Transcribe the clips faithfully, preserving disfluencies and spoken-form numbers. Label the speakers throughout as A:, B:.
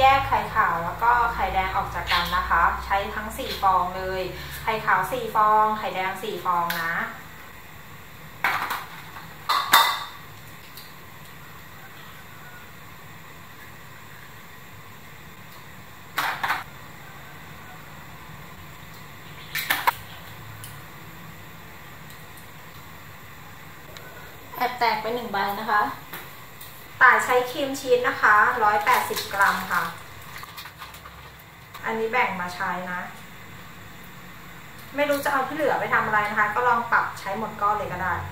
A: ยกไข่ขาวแล้วก็ไข่แดงออกจากกันนะคะใช้ทั้งสี่ฟองเลยไข่ขาวสี่ฟองไข่แดงสี่ฟองนะแอบแตกไปหนึ่งใบนะคะต่ายใช้ครีมชีสนะคะหนึ่งร้อยแปดสิบกรัมค่ะอันนี้แบ่งมาใช้นะไม่รู้จะเอาที่เหลือไปทำอะไรนะคะก็ลองปรับใช้หมดก้อนเลยก็ได้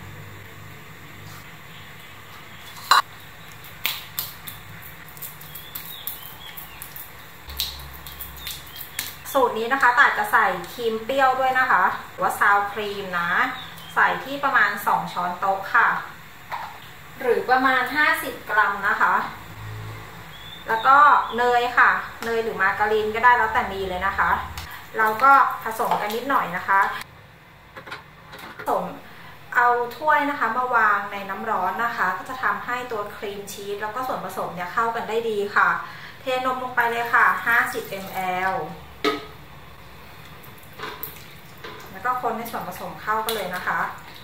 A: สูตรนี้นะคะต่ายจะใส่ครีมเปรี้ยวด้วยนะคะหรือว่าซาวครีมนะใส่ที่ประมาณสองช้อนโต๊ะค่ะหรือประมาณห้าสิบกรัมนะคะแล้วก็เนยค่ะเนยหรือมาการีนก็ได้แล้วแต่มีเลยนะคะเราก็ผสมกันนิดหน่อยนะคะผสมเอาถ้วยนะคะมาวางในน้ำร้อนนะคะก็จะทำให้ตัวครีมชีสแล้วก็ส่วนผสมเนี่ยเข้ากันได้ดีค่ะเทนมลงไปเลยค่ะห้าสิบมิลลิลิตรแล้วก็คนให้ส่วนผสมเข้ากันเลยนะคะ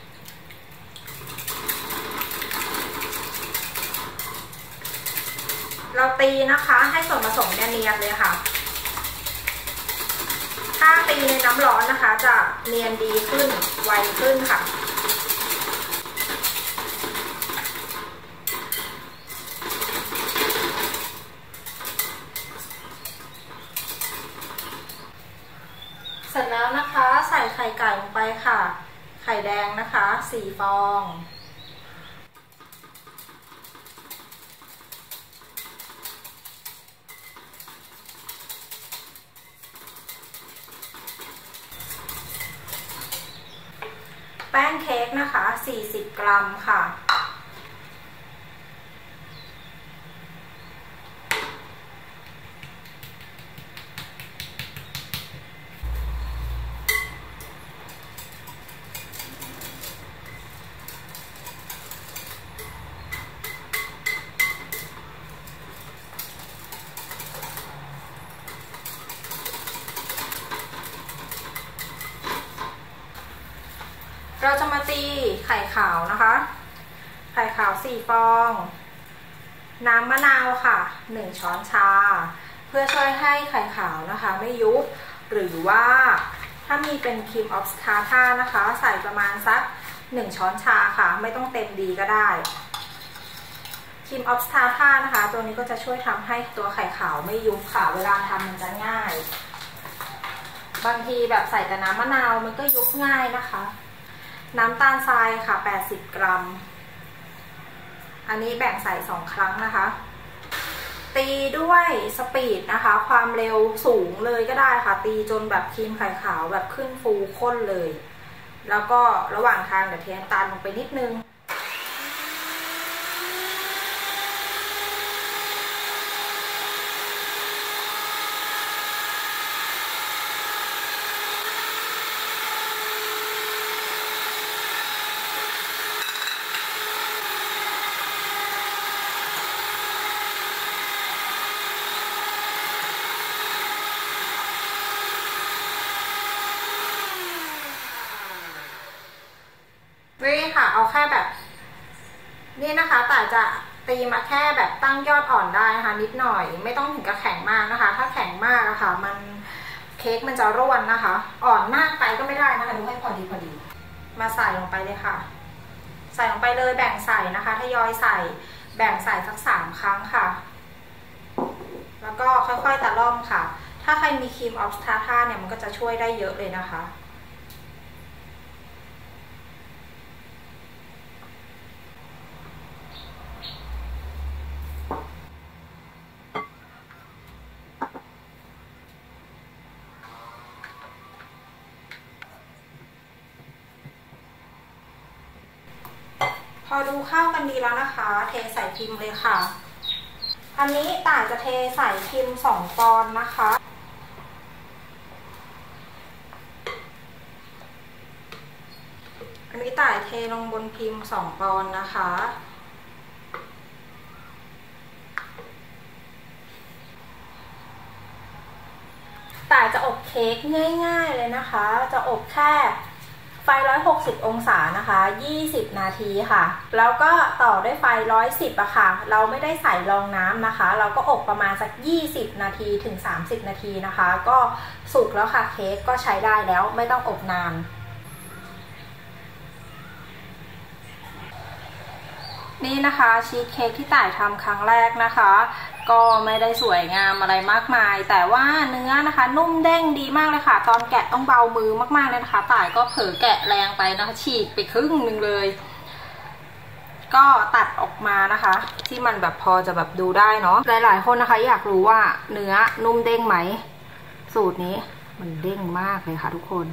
A: เราตีนะคะให้ส่วนผสมเนี่ยเนียนเลยค่ะถ้าตีในน้ำร้อนนะคะจะเนียนดีขึ้นไวขึ้นค่ะเสร็จแล้วนะคะใส่ไข่ไก่ลงไปค่ะไข่แดงนะคะสี่ฟองแป้งเค้กนะคะสี่สิบกรัมค่ะเราจะมาตีไข่ขาวนะคะไข่ขาวสี่ฟองน้ำมะนาวค่ะหนึ่งช้อนชาเพื่อช่วยให้ไข่ขาวนะคะไม่ยุบหรือว่าถ้ามีเป็นครีมออฟทาท่านะคะใส่ประมาณสักหนึ่งช้อนชาค่ะไม่ต้องเต็มดีก็ได้ครีมออฟทาท่านะคะตัวนี้ก็จะช่วยทำให้ตัวไข่ขาวไม่ยุบค่ะเวลาทำมันจะง่ายบางทีแบบใส่แต่น้ำมะนาวมันก็ยุบง่ายนะคะน้ำตาลทรายค่ะแปดสิบกรัมอันนี้แบ่งใส่สองครั้งนะคะตีด้วยสปีดนะคะความเร็วสูงเลยก็ได้ค่ะตีจนแบบครีมไข่ขาวแบบขึ้นฟูข้นเลยแล้วก็ระหว่างทางเดี๋ยวเทน้ำตาลลงไปนิดนึงนี่ค่ะเอาแค่แบบนี่นะคะแต่จะตีมาแค่แบบตั้งยอดอ่อนได้นะคะนิดหน่อยไม่ต้องถึงกับแข็งมากนะคะถ้าแข็งมากอะค่ะมันเค้กมันจะร่วนนะคะอ่อนมากไปก็ไม่ได้นะคะดูให้พอดีพอดีมาใส่ลงไปเลยค่ะใส่ลงไปเลยแบ่งใส่นะคะทยอยใส่แบ่งใส่สักสามครั้งค่ะแล้วก็ค่อยๆตะล่อมค่ะถ้าใครมีครีมออฟทาท่าเนี่ยมันก็จะช่วยได้เยอะเลยนะคะพอดูเข้ากันดีแล้วนะคะเทใส่พิมพ์เลยค่ะอันนี้ต่ายจะเทใส่พิมพ์สองปอนด์นะคะอันนี้ต่ายเทลงบนพิมพ์สองปอนด์นะคะเค้กง่ายๆเลยนะคะจะอบแค่ไฟหนึ่งร้อยหกสิบองศานะคะยี่สิบนาทีค่ะแล้วก็ต่อด้วยไฟหนึ่งร้อยสิบอะค่ะเราไม่ได้ใส่รองน้ำนะคะเราก็อบประมาณสักยี่สิบนาทีถึงสามสิบนาทีนะคะก็สุกแล้วค่ะเค้กก็ใช้ได้แล้วไม่ต้องอบนานนี่นะคะชีสเค้กที่ต่ายทำครั้งแรกนะคะก็ไม่ได้สวยงามอะไรมากมายแต่ว่าเนื้อนะคะนุ่มเด้งดีมากเลยค่ะตอนแกะต้องเบามือมากๆเลยนะคะต่ายก็เผลอแกะแรงไปนะคะฉีกไปครึ่งหนึ่งเลยก็ตัดออกมานะคะที่มันแบบพอจะแบบดูได้เนาะหลายๆคนนะคะอยากรู้ว่าเนื้อนุ่มเด้งไหมสูตรนี้มันเด้งมากเลยค่ะทุกคน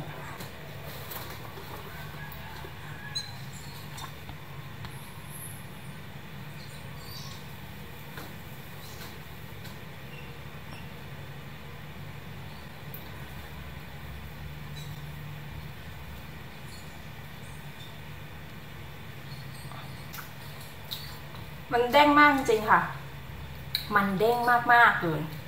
A: มันเด้งมากจริงค่ะมันเด้งมากๆเลย